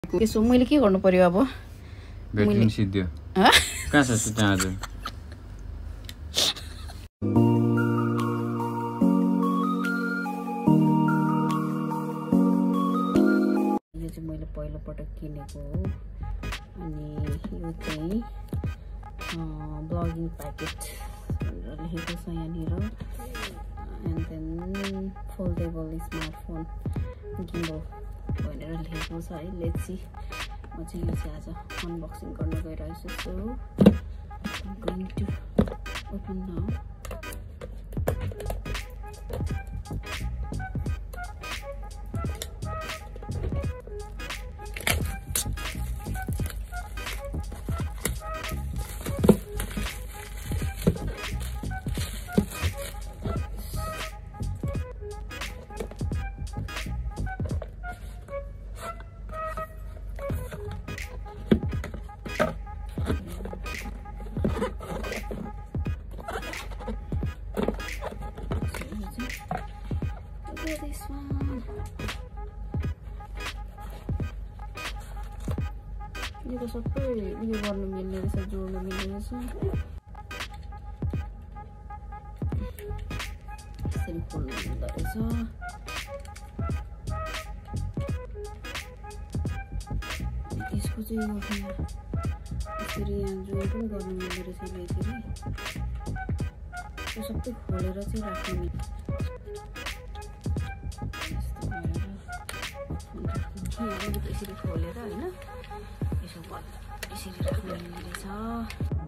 त्यसो मैले के गर्नु पर्यो अब ब्याट्री सिद्धियो कहाँ छ त्यो चार्जर यो चाहिँ मैले पहिलो पटक किनेको हो अनि यो चाहिँ ब्लगिङ प्याकेट भनेर लेखेको छ यहाँनिर and then foldable smartphone gimbal भनेर लेखेको छ है लेट्स सी म चाहिँ यो चाहिँ आज अनबक्सिङ गर्न गइरहेको छु I'm going to open now this one. यो त सबै उयो गर्नु मिल्ने रहेछ जोड्नु मिल्ने रहेछ यसरी खोल्नु मिल्दो रहेछ यसको चाहिँ यो यसरी यहाँ जोड पनि गर्नु मिल्दो रहेछ यसरी यो सबै खोलेर चाहिँ राख्नु मिल्छ यसरी खोलेर हैन यसो यसरी राख्नु मिल्ने रहेछ